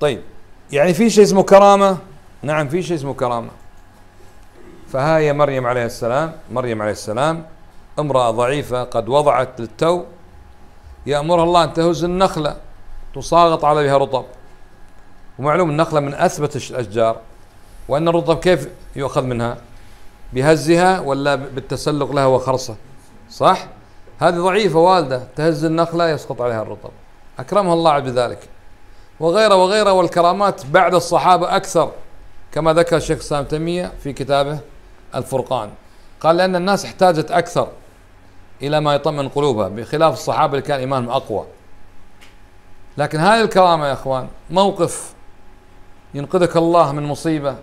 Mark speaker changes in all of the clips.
Speaker 1: طيب، يعني في شيء اسمه كرامة؟ نعم في شيء اسمه كرامة. فهاي مريم عليه السلام امرأة ضعيفة قد وضعت للتو، يأمرها الله أن تهز النخلة تساقط عليها رطب، ومعلوم النخلة من أثبت الأشجار، وأن الرطب كيف يؤخذ منها؟ بهزها ولا بالتسلق لها وخرصة؟ صح؟ هذه ضعيفة والدة تهز النخلة يسقط عليها الرطب، أكرمها الله بذلك. وغيره والكرامات بعد الصحابة أكثر، كما ذكر الشيخ الإسلام ابن تيمية في كتابه الفرقان، قال لأن الناس احتاجت أكثر إلى ما يطمئن قلوبها، بخلاف الصحابة اللي كان إيمانهم أقوى. لكن هذه الكرامة يا أخوان موقف ينقذك الله من مصيبة،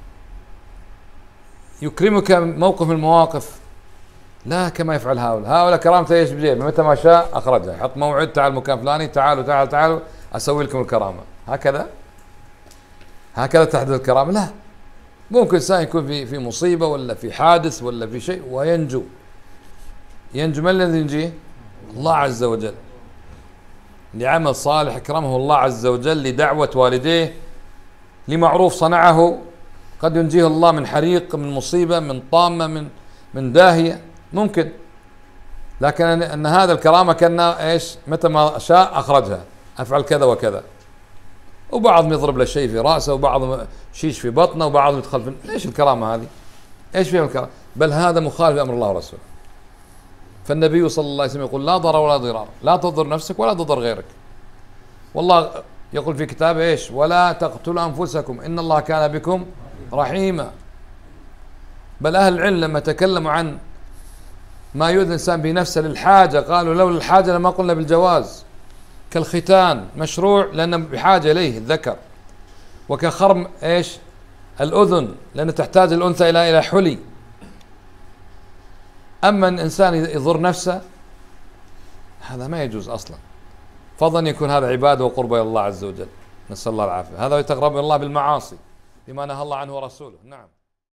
Speaker 1: يكرمك موقف من المواقف، لا كما يفعل هؤلاء كرامته ايش بجيب، متى ما شاء أخرجها، يحط موعد، تعال مكان فلاني، تعالوا أسوي لكم الكرامة. هكذا تحدث الكرامة؟ لا، ممكن إنسان يكون في مصيبة ولا في حادث ولا في شيء وينجو. من الذي ينجيه؟ الله عز وجل، لعمل صالح أكرمه الله عز وجل، لدعوة والديه، لمعروف صنعه، قد ينجيه الله من حريق، من مصيبة، من طامة، من داهية، ممكن. لكن أن هذا الكرامة كان إيش؟ متى ما شاء أخرجها، أفعل كذا وكذا. وبعضهم يضرب له شيء في رأسه، وبعضهم شيش في بطنه، وبعضهم يدخل في إيش الكرامة هذه؟ إيش فيها الكرامة؟ بل هذا مخالف لأمر الله ورسوله. فالنبي صلى الله عليه وسلم يقول لا ضرر ولا ضرار، لا تضر نفسك ولا تضر غيرك. والله يقول في كتابه إيش؟ ولا تقتلوا أنفسكم إن الله كان بكم رحيما. بل أهل العلم لما تكلموا عن ما يؤذي الإنسان بنفسه للحاجة، قالوا لولا الحاجة لما قلنا بالجواز. كالختان مشروع لأنه بحاجة إليه الذكر، وكخرم إيش؟ الأذن، لأن تحتاج الأنثى إلى حلي. أما الإنسان يضر نفسه هذا ما يجوز أصلا، فضلا يكون هذا عبادة وقربة إلى الله عز وجل، نسأل الله العافية. هذا يتقرب إلى الله بالمعاصي بما نهى الله عنه ورسوله. نعم.